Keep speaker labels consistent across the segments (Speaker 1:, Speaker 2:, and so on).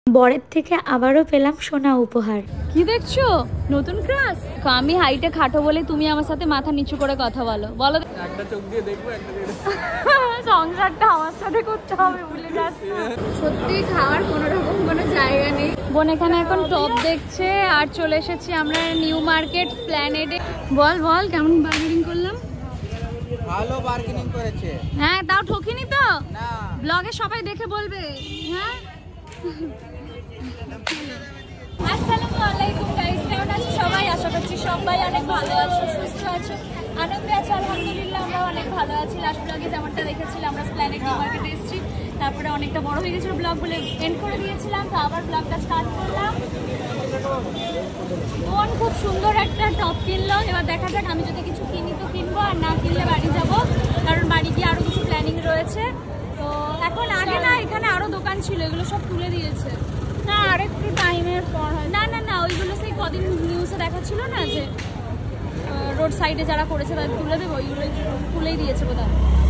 Speaker 1: বরের থেকে আবারও পেলাম সোনা উপহার।
Speaker 2: কি দেখছো? নতুন ক্রাশ। আমি হাইটে খাটো বলে তুমি আমার সাথে মাথা নিচু করে কথা বলো। বলো
Speaker 3: একটা চোখ দিয়ে দেখবো, একটা দিয়ে
Speaker 2: সংসারটা আমার সাথে করতে হবে ভুলে যাচ্ছি। সত্যি খাওয়ার কোনো রকম কোনো জায়গা নেই। বোন এখানে এখন টপ দেখছে আর চলে এসেছি আমরা নিউ মার্কেট প্ল্যানেডে। বল বল কেমন বার্গেনিং করলাম?
Speaker 3: ভালো বার্গেনিং করেছে।
Speaker 2: হ্যাঁ তাও ঠকিনি তো
Speaker 3: না,
Speaker 2: ব্লগে সবাই দেখে বলবে। হ্যাঁ আসসালামু আলাইকুম গাইস, কেমন আছো সবাই? আশা করছি সবাই অনেক ভালো আছো, সুস্থ আছো, আনন্দে আছো। আলহামদুলিল্লাহ আমরা অনেক ভালো আছি। লাস্ট ব্লগে যেমনটা দেখেছিলাম আমরা প্ল্যানেট নিউ মার্কেটে এসেছি, তারপরে অনেকটা বড় হয়ে গেছিলো ব্লগ বলে এন্ড করে দিয়েছিলাম, তো আবার ব্লগটা স্টার্ট করলাম। বোন খুব সুন্দর একটা টপ কিনলো, এবার দেখা যাক আমি যদি কিছু কিনি তো কিনবো, আর না কিনলে বাড়ি যাব, কারণ বাড়ি গিয়ে আরও কিছু প্ল্যানিং রয়েছে। তো এখন আগে না এখানে আরও দোকান ছিল, এগুলো সব তুলে দিয়েছে। না আর একটু টাইমের পর হয়। না না না ওইগুলো সেই কদিন নিউজে দেখাচ্ছিল না যে রোড সাইডে যারা করেছে তাদের তুলে দেবো, ওইগুলো তুলেই দিয়েছে বোধহয়।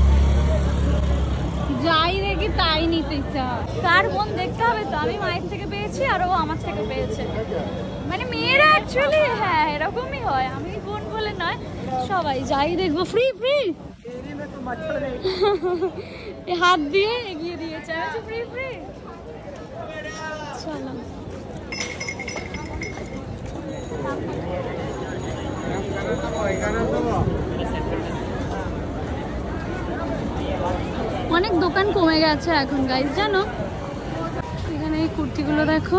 Speaker 2: যাই দেখি তাই নিতে ইচ্ছা। কার বোন দেখতে হবে তো, আমি মায়ের থেকে পেয়েছি আর ও আমার থেকে পেয়েছে। মানে মেয়েরা অ্যাকচুয়ালি হ্যাঁ এরকমই হয়, আমি বোন বলে নয়, সবাই যাই দেখবো ফ্রি ফ্রি হাত দিয়ে এগিয়ে দিয়েছে ফ্রি ফ্রি। চলো অনেক দোকান কমে গেছে এখন গাইস, জানো এখানে এই কুর্তিগুলো দেখো,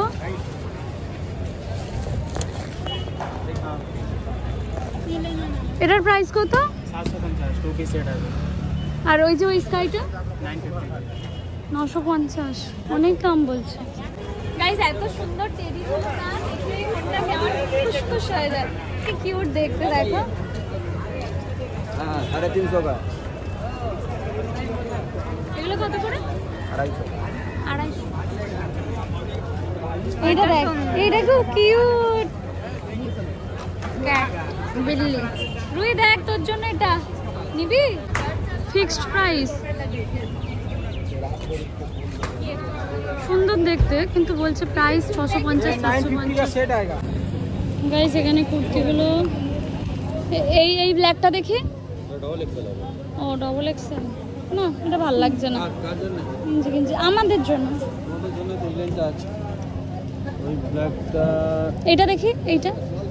Speaker 2: এটার প্রাইস কত?
Speaker 3: 750
Speaker 2: আর ওই যে ওই স্কাইটা 950, অনেক দাম বলছে গাইস। এত সুন্দর টেডিগুলো না দেখলেই মনটা কেমন খুশখুশ হয়ে যায়, কি কিউট দেখতে দেখো।
Speaker 3: হ্যাঁ 350 का।
Speaker 2: এগুলো কত করে? 250। এইটা দেখ, এইটা খুব কিউট। দেখ বিল্লি রুই, দেখ তোর জন্য এটা নিবি, ফিক্সড প্রাইস। সুন্দর দেখতে কিন্তু বলছে প্রাইস 650 750 গাইস। এখানে কুর্তিগুলো এই এই ব্ল্যাকটা দেখি, ও ডবল এক্সেল না, এটা ভালো লাগছে না কিনছি আমাদের জন্য। এইটা দেখি, এইটা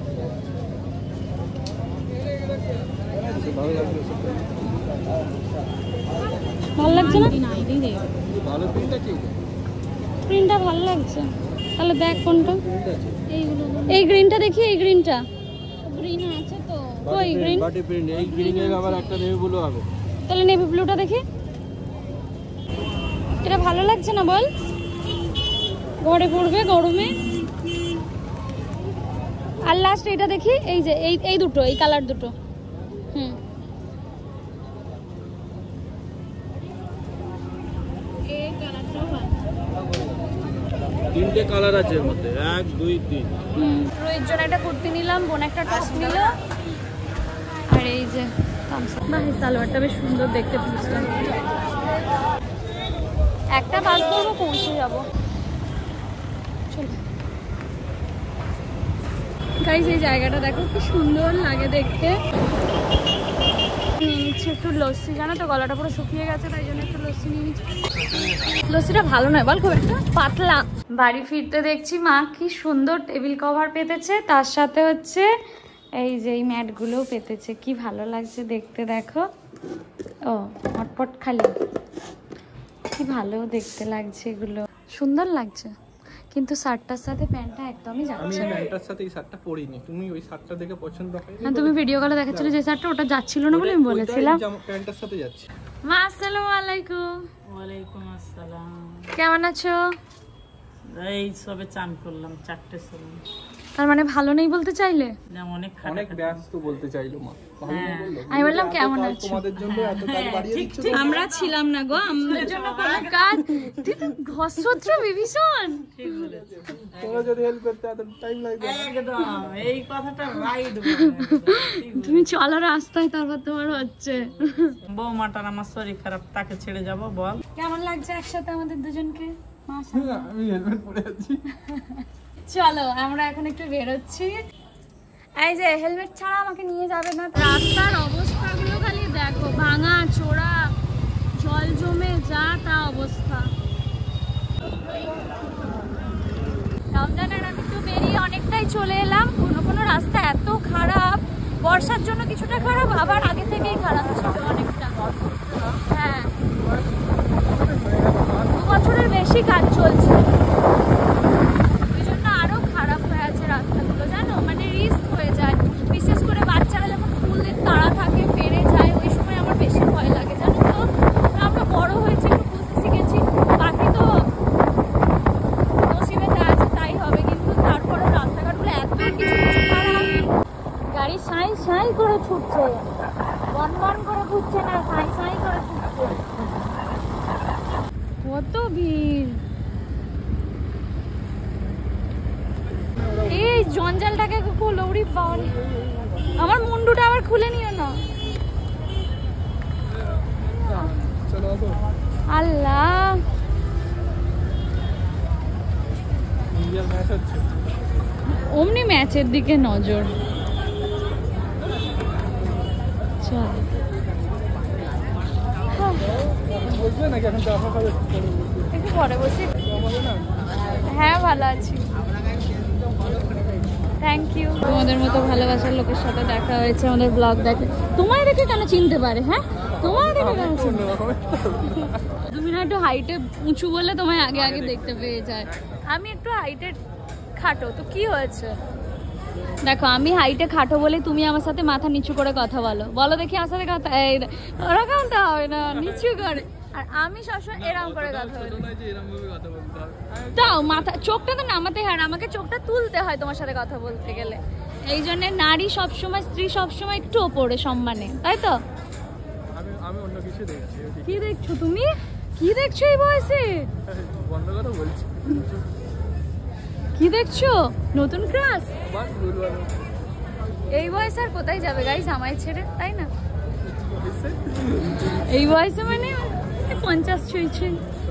Speaker 2: ভালো লাগছে না, প্রিন্টটা ভালো লাগছে। তাহলে দেখ কোনটা, এই গ্রিনটা দেখি, এই গ্রিনটা গ্রিন আছে তো, কই গ্রিন?
Speaker 3: বাটি প্রিন্ট, এই গ্রিনের আবার একটা নেভি ব্লু হবে।
Speaker 2: তাহলে নেভি ব্লুটা দেখি, এটা ভালো লাগছে না বল, ঘরে পড়বে গরমে। আর লাস্ট এটা দেখি, এই যে এই দুটো, এই কালার দুটো। এই কালারটাও ভালো,
Speaker 3: তিনটে কালার আছে এর মধ্যে, 1 2 3।
Speaker 2: রোহিত জন্য একটা কুর্তি নিলাম, বোন একটা টপ নিল, আর এই যে সালোয়ারটা বেশ সুন্দর দেখতে, বুঝলাম একটা বাস করবো পৌঁছে যাবো। গাইস এই জায়গাটা দেখো কি সুন্দর লাগে দেখতে। নিয়ে নিচ্ছি একটু লস্যি, জানো তো গলাটা পুরো শুকিয়ে গেছে, তাই জন্য একটু লস্যি নিয়ে নিচ্ছি। লস্যিটা ভালো নয় বল, খুব একটা পাতলা। বাড়ি ফিরতে দেখছি মা কি সুন্দর টেবিল কভার পেতেছে, তার সাথে হচ্ছে এই যে এই ম্যাটগুলোও পেতেছে, কি ভালো লাগছে দেখতে দেখো। ও হটপট খালি, কি ভালো দেখতে লাগছে, এগুলো সুন্দর লাগছে, কিন্তু শার্টটার সাথে প্যান্টটা একদমই যাচ্ছে না।
Speaker 3: আমি প্যান্টটার সাথে এই শার্টটা পরিনি, তুমি ওই শার্টটা দেখে পছন্দ হয়নি।
Speaker 2: হ্যাঁ তুমি ভিডিও কলে দেখাচ্ছিলে যে শার্টটা, ওটা যাচ্ছিল না বলে আমি বলেছিলাম।
Speaker 3: প্যান্টটার সাথে যাচ্ছে।
Speaker 2: মা আসসালামু আলাইকুম।
Speaker 4: ওয়ালাইকুম আসসালাম।
Speaker 2: কেমন আছো?
Speaker 4: এই সবে চান করলাম 4টের সময়।
Speaker 2: তার মানে ভালো নেই বলতে চাইলে?
Speaker 4: না অনেক
Speaker 3: অনেক ব্যস্ত বলতে চাইলো মা।
Speaker 2: আমি বললাম কেমন আছো?
Speaker 3: তোমাদের জন্য এত কাজ বাড়িয়ে দিচ্ছ।
Speaker 2: আমরা ছিলাম না গো, আমাদের জন্য কোনো কাজ। তুই তো ঘষত্র বিভীষণ।
Speaker 4: ঠিক বলেছো।
Speaker 3: তোমরা যদি হেল্প করতে এত টাইম লাগবে।
Speaker 4: একদম এই কথাটা রাইট।
Speaker 2: তুমি চলো রাস্তায়, তারপর তোমার হচ্ছে।
Speaker 4: বৌমাটার আমার শরীর খারাপ, তাকে ছেড়ে যাব বল।
Speaker 2: কেমন লাগছে একসাথে আমাদের দুজনকে?
Speaker 3: আমি হেলমেট পরে আছি।
Speaker 2: চলো আমরা এখন একটু বেরোচ্ছি। এই যে হেলমেট ছাড়া আমাকে নিয়ে যাবে না। রাস্তার অবস্থাগুলো খালি দেখো, ভাঙা চোরা, জল জমে যা তা অবস্থা। রমজানের আমি তো বেরিয়ে অনেকটাই চলে এলাম। কোনো কোনো রাস্তা এত খারাপ, বর্ষার জন্য কিছুটা খারাপ, আবার আগে থেকেই খারাপ ছিল অনেকটা। হ্যাঁ, 2 বছরের বেশি কাজ চলছে, ওই জন্য আরো খারাপ হয়ে আছে রাস্তাগুলো, জানো, মানে রিস্ক হয়ে যায়। বিশেষ করে বাচ্চারা যখন স্কুলের তাড়া থাকে, ফেরে যায়, ওই সময় আমার বেশি ভয় লাগে, জানো তো। আমরা বড় হয়েছি, একটু বুঝতে শিখেছি, বাকি তো নসিবে যা আছে তাই হবে, কিন্তু তারপরেও রাস্তাঘাটগুলো এত কিছু কিছু খারাপ। গাড়ি সাঁই সাঁই করে ছুটছে, বন বন করে ঘুরছে না, সাঁই সাঁই করে ছুটছে। কত ভিড়! এই জঞ্জালটাকে খুলো, উড়ি বাবারে, আমার মুন্ডুটা আবার খুলে নিও না।
Speaker 3: চলো আসো।
Speaker 2: আল্লাহ,
Speaker 3: ইন্ডিয়ার ম্যাচ হচ্ছে।
Speaker 2: অমনি ম্যাচের দিকে নজর। চল,
Speaker 3: বসবে নাকি এখন? চা খাবে?
Speaker 2: একটু পরে বসি।
Speaker 3: হবে না?
Speaker 2: হ্যাঁ, ভালো আছি, থ্যাংক ইউ। তোমাদের মতো ভালোবাসার লোকের সাথে দেখা হয়েছে, আমাদের ব্লগ দেখে। তোমায় দেখে কেন চিনতে পারে? হ্যাঁ, তোমায় দেখে কেন চিনতে পারে? তুমি না একটু হাইটে উঁচু বলে তোমায় আগে আগে দেখতে পেয়ে যায়। আমি একটু হাইটে খাটো, তো কি হয়েছে? দেখো, আমি হাইটে খাটো বলে তুমি আমার সাথে মাথা নিচু করে কথা বলো। বলো দেখি আমার সাথে কথা। এই ওরকমটা হবে না, নিচু করে। আর আমি সবসময় এরকম করে কথা বলি। তাও মাথা, চোখটা তো নামাতে হয়, আমাকে চোখটা তুলতে হয় তোমার সাথে কথা বলতে গেলে। এই জন্য নারী সবসময়, স্ত্রী সবসময় একটু ওপরে সম্মানে, তাই তো?
Speaker 3: আমি অন্য কিছু দেখছি।
Speaker 2: কি দেখছো তুমি? কি দেখছো এই বয়সে?
Speaker 3: বন্ধ করো বলছি।
Speaker 2: কি দেখছো? নতুন ক্রাশ?
Speaker 3: বাস বলবো।
Speaker 2: এই বয়সে আর কোথায় যাবে গাইস আমায় ছেড়ে, তাই না? এই বয়সে মানে 50 ছুঁই।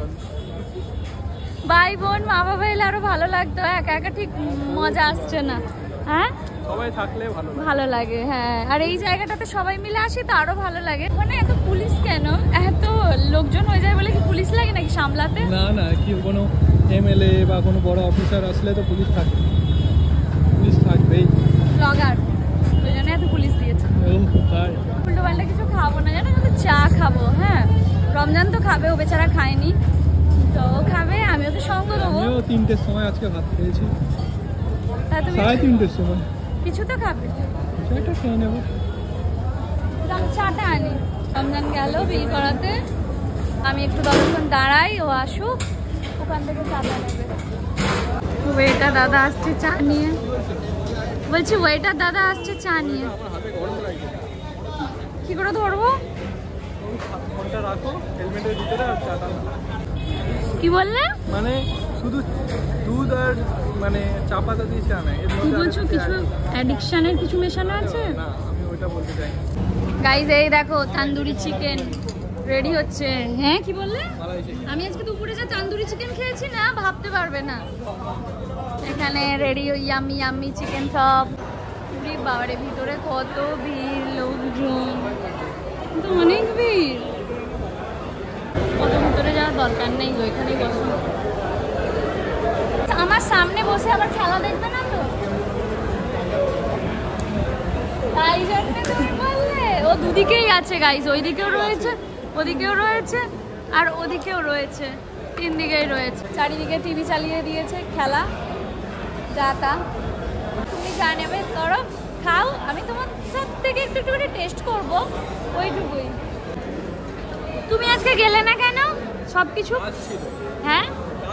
Speaker 2: ভাই বোন মা বাবা এলে আরো ভালো লাগতো, একা একা ঠিক মজা আসছে না। হ্যাঁ,
Speaker 3: সবাই থাকলে ভালো লাগে।
Speaker 2: ভালো লাগে, হ্যাঁ। আর এই জায়গাটাতে সবাই মিলে আসি তো আরো ভালো লাগে। মানে এত পুলিশ কেন? এত লোকজন হয়ে যায় বলে কি পুলিশ লাগে নাকি সামলাতে?
Speaker 3: না না, কি কোনো এমএলএ বা কোনো বড় অফিসার আসলে তো পুলিশ থাকে, পুলিশ থাকবেই।
Speaker 2: ব্লগার, ওই জন্য এত পুলিশ দিয়েছে। উল্টো পাল্টা কিছু খাবো না, জানো, শুধু চা খাবো। হ্যাঁ, রমজান তো খাবে, ও বেচারা খায়নি, তো ও খাবে, আমি ওকে সঙ্গ দেবো।
Speaker 3: আমিও 3টের সময় আজকে ভাত খেয়েছি,
Speaker 2: তা তুমি
Speaker 3: 3:30 সময়
Speaker 2: কিছু তো খাবে।
Speaker 3: সেটা খেয়ে নেবো।
Speaker 2: আমি চাটা আনি। রমজান গেল বিল করাতে, আমি একটু ততক্ষণ দাঁড়াই, ও আসুক, ওখান থেকে চাটা নেবে। ওয়েটার দাদা আসছে চা নিয়ে, বলছি ওয়েটার দাদা আসছে চা নিয়ে।
Speaker 3: আমার হাতে গরম লাগছে।
Speaker 2: কি করে ধরবো?
Speaker 3: ফোনটা রাখো হেলমেটের ভিতরে আর চাটা।
Speaker 2: কি বললে?
Speaker 3: মানে শুধু দুধ আর মানে চা পাতা দিয়ে চা নেয়।
Speaker 2: কি বলছো? কিছু অ্যাডিকশনের কিছু মেশানো আছে?
Speaker 3: না, আমি ওইটা বলতে চাই।
Speaker 2: গাইজ এই দেখো তান্দুরি চিকেন রেডি হচ্ছে। হ্যাঁ, কি বললে?
Speaker 3: মালাই চিকেন।
Speaker 2: আমি আজকে দুপুরে যে তান্দুরি চিকেন খেয়েছি না, ভাবতে পারবে না। এখানে রেডি ইয়ামি ইয়ামি চিকেন সব। বাবারে, ভিতরে কত ভিড়, লোকজন তো অনেক ভিড়। কত ভিতরে যাওয়ার দরকার নেই, ওইখানেই বসো। আমার সামনে বসে আবার খেলা দেখবে না তো, তাই জন্য তুমি বললে। ও দুদিকেই আছে গাইজ, ওইদিকেও রয়েছে, ওদিকেও রয়েছে, আর ওদিকেও রয়েছে, 3 দিকেই রয়েছে। চারিদিকে টিভি চালিয়ে দিয়েছে, খেলা যা তা। তুমি যা নেবে করো, খাও, আমি তোমার সব থেকে একটু একটু করে টেস্ট করবো, ওইটুকুই। তুমি আজকে গেলে না কেন? সব কিছু হ্যাঁ,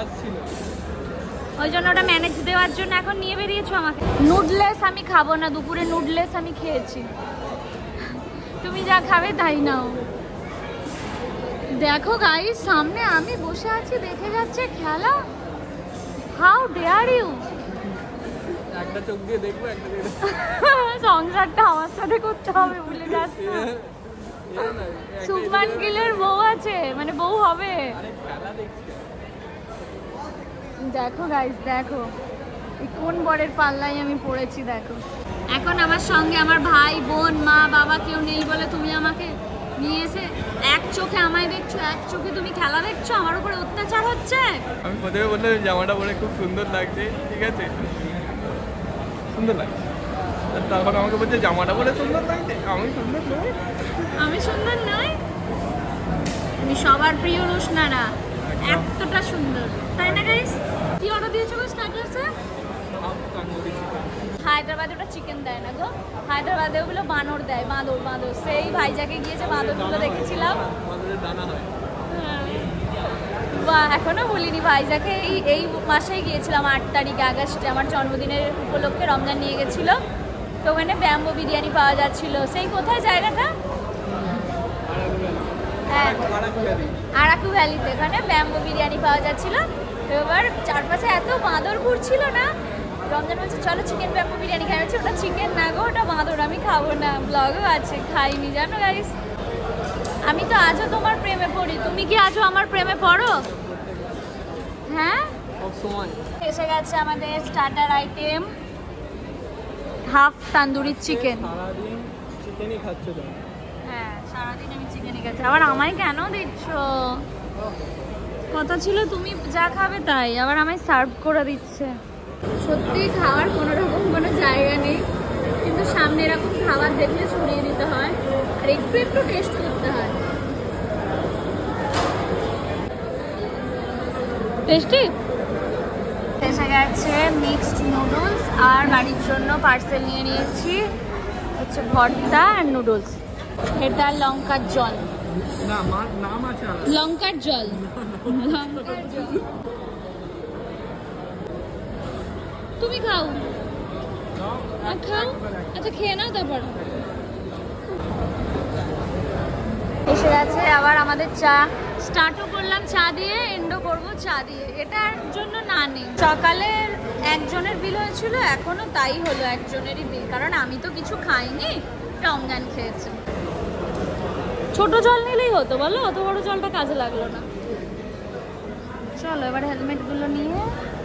Speaker 2: ওই জন্য ওটা ম্যানেজ দেওয়ার জন্য এখন নিয়ে বেরিয়েছো আমাকে। নুডলেস আমি খাবো না, দুপুরে নুডলেস আমি খেয়েছি। তুমি যা খাবে তাই নাও। দেখো গাইস, সামনে আমি বসে আছি, দেখে যাচ্ছে খেলা। How dare you!
Speaker 3: একটা চোখ দিয়ে দেখবো, একটা দিয়ে
Speaker 2: সংসারটা আমার সাথে করতে হবে, ভুলে যাচ্ছি। শুভমান গিলের বউ আছে, মানে বউ হবে। দেখো গাইস, দেখো এই কোন বরের পাল্লায় আমি পড়েছি। দেখো এখন আমার সঙ্গে আমার ভাই বোন মা বাবা কেউ নেই বলে তুমি আমাকে নিয়ে এসে এক চোখে আমায় দেখছো, এক চোখে তুমি খেলা দেখছো, আমার উপরে অত্যাচার হচ্ছে।
Speaker 3: আমি প্রথমে বললাম জামাটা পরে খুব সুন্দর লাগছে, ঠিক আছে সুন্দর লাগছে, তখন আমাকে বলছে জামাটা পরে সুন্দর লাগছে। আমি সুন্দর নই,
Speaker 2: আমি সুন্দর নই, আমি সবার প্রিয় রোশনারা, এতটা সুন্দর, তাই না গাইস? কি অর্ডার দিয়েছো গো স্টার্টারসে? হায়দ্রাবাদে ওটা চিকেন দেয় না গো, হায়দ্রাবাদে ওগুলো বানর দেয়, বাঁদর বাঁদর। সেই ভাইজাকে গিয়েছে, বাঁদরগুলো দেখেছিলাম। বা এখনো বলিনি ভাইজাকে, এই মাসেই গিয়েছিলাম 8 তারিখে আগস্টে, আমার জন্মদিনের উপলক্ষে রমজান নিয়ে গেছিল। তো ওখানে ব্যাম্বো বিরিয়ানি পাওয়া যাচ্ছিল। সেই কোথায় জায়গাটা? হ্যাঁ আরাকু ভ্যালিতে, ওখানে ব্যাম্বো বিরিয়ানি পাওয়া যাচ্ছিল। এবার চারপাশে এত বাঁদর ঘুরছিল না, রমজান বলছে চলো চিকেন ব্যাম্বো বিরিয়ানি খাই। হচ্ছে ওটা চিকেন না গো, ওটা বাঁদর, আমি খাবো না, ব্লগও আছে, খাইনি জানো গাইস। আমি তো আজও তোমার প্রেমে পড়ি, তুমি কি আজও আমার প্রেমে পড়ো? হ্যাঁ এসে গেছে আমাদের starter item, half tandoori chicken.
Speaker 3: সারাদিন চিকেনই খাচ্ছ তো?
Speaker 2: হ্যাঁ সারাদিন আমি চিকেনই খাচ্ছি। আবার আমায় কেন দিচ্ছ? কথা ছিল তুমি যা খাবে তাই, আবার আমায় সার্ভ করে দিচ্ছে। সত্যি খাওয়ার কোনো রকম কোনো জায়গা নেই, কিন্তু সামনে এরকম খাবার দেখলে ছড়িয়ে দিতে হয় আর একটু একটু টেস্ট করতে হয়। টেস্টি এসে গেছে মিক্সড নুডলস, আর বাড়ির জন্য পার্সেল নিয়ে নিয়েছি হচ্ছে ভর্তা আর নুডলস। এটা লঙ্কার জল,
Speaker 3: না নাম আছে
Speaker 2: লঙ্কার জল, লঙ্কার জল। তুমি খাও, খাও, আচ্ছা খেয়ে নাও তারপর। এসে গেছে আবার আমাদের চা, স্টার্টও করলাম চা দিয়ে, এন্ডও করবো চা দিয়ে। এটার জন্য না নেই, সকালের একজনের বিল হয়েছিল, এখনো তাই হলো একজনেরই বিল, কারণ আমি তো কিছু খাইনি, রমজান খেয়েছে। ছোট জল নিলেই হতো বলো, অত বড় জলটা কাজে লাগলো না। চলো এবার হেলমেটগুলো নিয়ে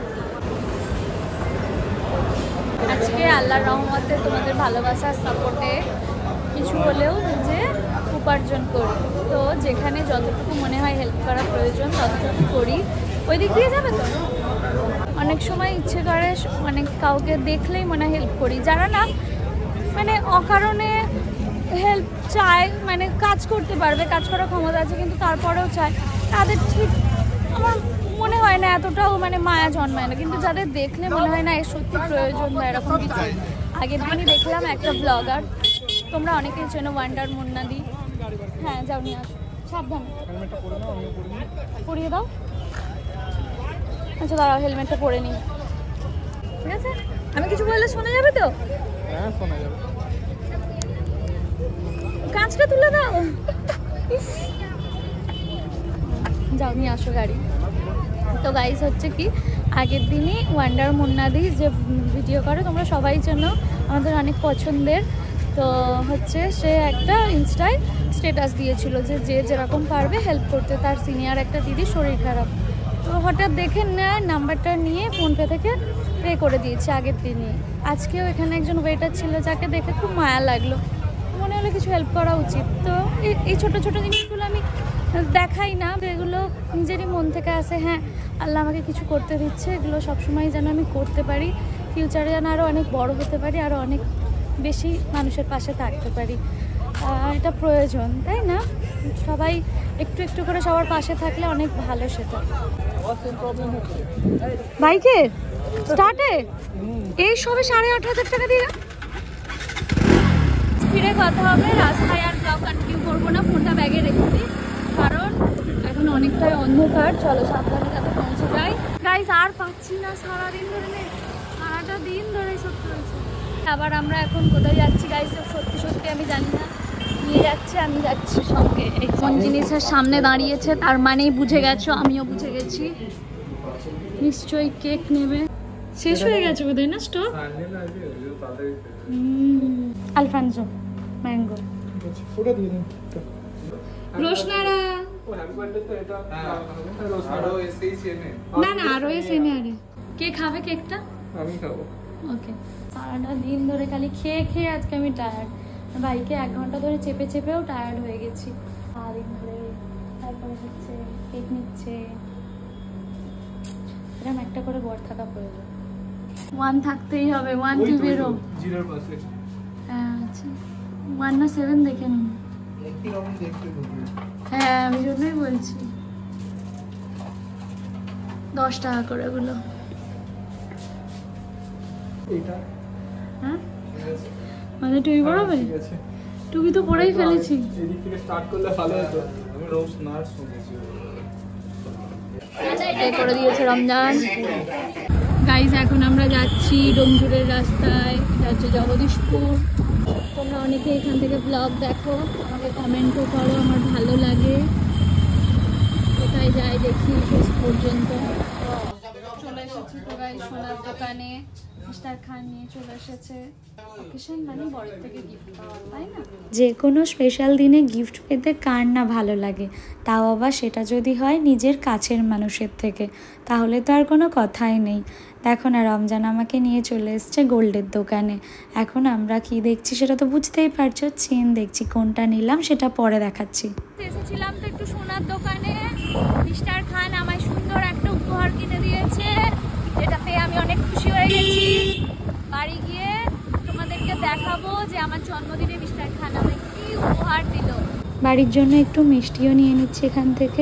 Speaker 2: আজকে আল্লাহর রহমতে তোমাদের ভালোবাসার সাপোর্টে কিছু হলেও যে উপার্জন করি, তো যেখানে যতটুকু মনে হয় হেল্প করা প্রয়োজন ততটুকু করি। ওই দিক দিয়ে যাবে তো? অনেক সময় ইচ্ছে করে মানে কাউকে দেখলেই মনে হয় হেল্প করি, যারা না মানে অকারণে হেল্প চায়, মানে কাজ করতে পারবে, কাজ করার ক্ষমতা আছে কিন্তু তারপরেও চায়, তাদের ঠিক আমার মনে হয় না এতটাও মানে মায়া জন্মায় না। কিন্তু যাদের দেখলে মনে হয় না এর সত্যি প্রয়োজন বা এরকম কিছু। আগের দিনই দেখলাম একটা ব্লগার, তোমরা অনেকেই চেনো, ওয়ান্ডার মুন্নাদি। হ্যাঁ যাও নিয়ে আসো, সাবধানে পরিয়ে দাও। আচ্ছা দাঁড়াও হেলমেটটা পরে নিই, ঠিক আছে? আমি কিছু বললে শোনা যাবে তো?
Speaker 3: হ্যাঁ শোনা যাবে।
Speaker 2: কাঁচটা তুলে দাও, যাও নিয়ে আসো গাড়ি। তো গাইস হচ্ছে কি, আগের দিনই ওয়ান্ডার মুন্নাদি যে ভিডিও করে তোমরা সবাই চেনো, আমাদের অনেক পছন্দের। তো হচ্ছে সে একটা ইনস্টায় স্ট্যাটাস দিয়েছিল যে যে যেরকম পারবে হেল্প করতে। তার সিনিয়র একটা দিদির শরীর খারাপ, তো হঠাৎ দেখে নেয়, নাম্বারটা নিয়ে ফোনপে থেকে পে করে দিয়েছে আগের দিনই। আজকেও এখানে একজন ওয়েটার ছিল যাকে দেখে খুব মায়া লাগলো, মনে হলো কিছু হেল্প করা উচিত। তো এই ছোটো ছোটো জিনিসগুলো আমি দেখাই না, এগুলো নিজেরই মন থেকে আসে, হ্যাঁ আল্লাহ আমাকে কিছু করতে দিচ্ছে, এগুলো সবসময় যেন আমি করতে পারি, ফিউচারে যেন আরও অনেক বড় হতে পারি, আরও অনেক বেশি মানুষের পাশে থাকতে পারি। এটা প্রয়োজন, তাই না? সবাই একটু একটু করে সবার পাশে থাকলে অনেক ভালো সেটা। বাইকে স্টার্টে এই সবে 8,500 টাকা দিয়ে ফিরে কথা হবে। রাস্তায় আর ব্লগ কন্টিনিউ করবো না, ফোনটা ব্যাগে রেখে দিই, কারণ এখন অনেকটাই অন্ধকার। চলো সাবধানে যাতে পৌঁছে যাই। গাইস আর পাচ্ছি না, সারাদিন ধরে সারাটা দিন ধরে সত্যি হয়েছে। আবার আমরা এখন কোথায় যাচ্ছি গাইস সত্যি সত্যি আমি জানি না, নিয়ে যাচ্ছে আমি যাচ্ছি সঙ্গে। কোন জিনিসের সামনে দাঁড়িয়েছে তার মানেই বুঝে গেছো, আমিও বুঝে গেছি, নিশ্চয়ই কেক নেবে। শেষ হয়ে গেছে বোধহয় না স্টক? Alfonso mango. রোশনারা না না আরো এনে আরে কে খাবে কেকটা?
Speaker 3: আমি খাবো।
Speaker 2: ওকে। সারাটা দিন ধরে খালি খেয়ে খেয়ে আজকে আমি টায়ার্ড। বাইকে 1 ঘন্টা ধরে চেপে চেপেও টায়ার্ড হয়ে গেছি সারাদিন ধরে। তারপরে হচ্ছে কেক নিচ্ছে, এরকম একটা করে বর থাকা প্রয়োজন। 1 থাকতেই হবে, 1 2 বেরো।
Speaker 3: জিরোর পাশে।
Speaker 2: হ্যাঁ আচ্ছা 1 না 7 দেখে নিন।
Speaker 3: একই রকম দেখতে হবে।
Speaker 2: হ্যাঁ আমি জন্যই বলছি 10 টাকা করে ওগুলো।
Speaker 3: এইটা
Speaker 2: হ্যাঁ
Speaker 3: ঠিক আছে।
Speaker 2: মানে টুপি পরাবে?
Speaker 3: ঠিক আছে।
Speaker 2: টুপি তো পরেই ফেলেছি।
Speaker 3: এদিক থেকে স্টার্ট করলে ভালো হতো। আমি রোজ নার্স শুনেছি।
Speaker 2: এটাই করে দিয়েছে রমজান। গাইজ এখন আমরা যাচ্ছি ডোমজুড়ের রাস্তায়, এটা হচ্ছে জগদীশপুর। তোমরা অনেকে এখান থেকে ব্লগ দেখো, আমাকে কমেন্টও করো, আমার ভালো লাগে। কোথায় যাই দেখি শেষ পর্যন্ত। চলে এসেছি তো গাইজ সোনার দোকানে। মিস্টার খান নিয়ে চলে এসেছে। অকেশন মানে বড়ের থেকে গিফট পাওয়া, তাই না?
Speaker 1: যে কোনো স্পেশাল দিনে গিফট পেতে কার না ভালো লাগে, তাও আবার সেটা যদি হয় নিজের কাছের মানুষের থেকে, তাহলে তো আর কোনো কথাই নেই। দেখো না রমজান আমাকে নিয়ে চলে এসছে গোল্ডের দোকানে। এখন আমরা কি দেখছি সেটা তো বুঝতেই পারছো, চেন দেখছি, কোনটা নিলাম সেটা পরে দেখাচ্ছি।
Speaker 2: এসেছিলাম তো একটু সোনার দোকানে। মিস্টার খান আমায় সুন্দর একটা উপহার কিনে দিয়েছে, যেটা পেয়ে আমি অনেক খুশি হয়ে গেছি। বাড়ি গিয়ে তোমাদেরকে দেখাবো যে আমার জন্মদিনে মিস্টার খান আমায় কি উপহার দিল।
Speaker 1: বাড়ির জন্য একটু মিষ্টিও নিয়ে নিচ্ছি এখান থেকে।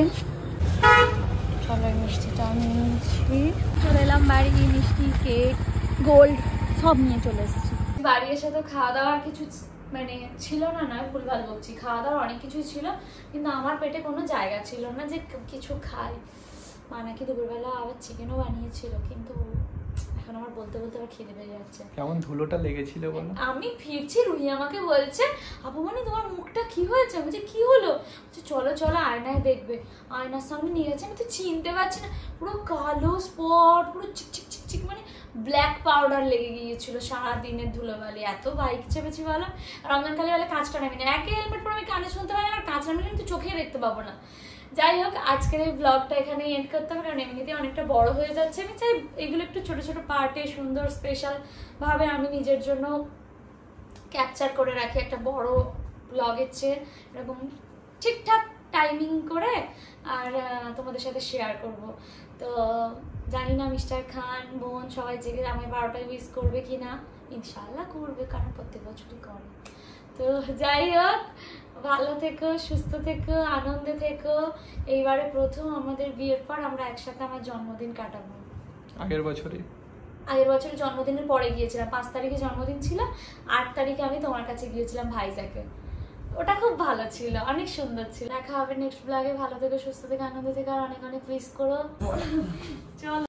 Speaker 2: চলো মিষ্টিটাও নিয়ে নিচ্ছি। চলে এলাম বাড়ি, মিষ্টি, কেক, গোল্ড সব নিয়ে চলে এসেছি। বাড়ি এসে তো খাওয়া দাওয়ার কিছু মানে ছিল না, নয় ভুলভাল বলছি, খাওয়া দাওয়ার অনেক কিছুই ছিল, কিন্তু আমার পেটে কোনো জায়গা ছিল না যে কিছু খাই। মা নাকি দুপুরবেলা আবার চিকেনও বানিয়েছিল, কিন্তু এখন আমার বলতে বলতে আবার খিদে পেয়ে যাচ্ছে।
Speaker 3: কেমন ধুলোটা লেগেছিল বলো?
Speaker 2: আমি ফিরছি, রুহি আমাকে বলছে আপু মানে তোমার মুখটা কি হয়েছে? বলছে কি হলো? বলছে চলো চলো আয়নায় দেখবে। আয়নার সামনে নিয়ে গেছে, আমি তো চিনতে পারছি না, পুরো কালো স্পট, পুরো চিকচিক চিকচিক, মানে ব্ল্যাক পাউডার লেগে গিয়েছিল সারাদিনের ধুলোবালি। এত বাইক চেপেছি ভালো। রমজানকালী বলে কাঁচটা নামি না, একে হেলমেট পরে আমি কানে শুনতে পারি না, আর কাঁচ নামিলে আমি তো চোখে দেখতে পাবো না। যাই হোক আজকের এই ব্লগটা এখানে এন্ড করতে হবে, কারণ এমনিতে অনেকটা বড় হয়ে যাচ্ছে। আমি চাই এগুলো একটু ছোট ছোট পার্টে সুন্দর স্পেশাল ভাবে আমি নিজের জন্য ক্যাপচার করে রাখি একটা বড় ব্লগের চেয়ে, এরকম ঠিকঠাক টাইমিং করে আর তোমাদের সাথে শেয়ার করব। তো জানি না মিস্টার খান বোন সবাই জেগে আমি 12টায় উইশ করবে কি না, ইনশাআল্লাহ করবে, কারণ প্রত্যেক বছরই করে। তো যাই হোক ভালো থেকো, সুস্থ থেকো, আনন্দে থেকো। এইবারে প্রথম আমাদের বিয়ের পর আমরা একসাথে আমার জন্মদিন কাটাবো।
Speaker 3: আগের বছরে
Speaker 2: জন্মদিনের পরে গিয়েছিলাম, 5 তারিখে জন্মদিন ছিল, 8 তারিখে আমি তোমার কাছে গিয়েছিলাম ভাইজাকে। ওটা খুব ভালো ছিল, অনেক সুন্দর ছিল। দেখা হবে নেক্সট ব্লগে। ভালো থেকো, সুস্থ থেকো, আনন্দ থেকো, আর অনেক অনেক উইশ করো। চলো।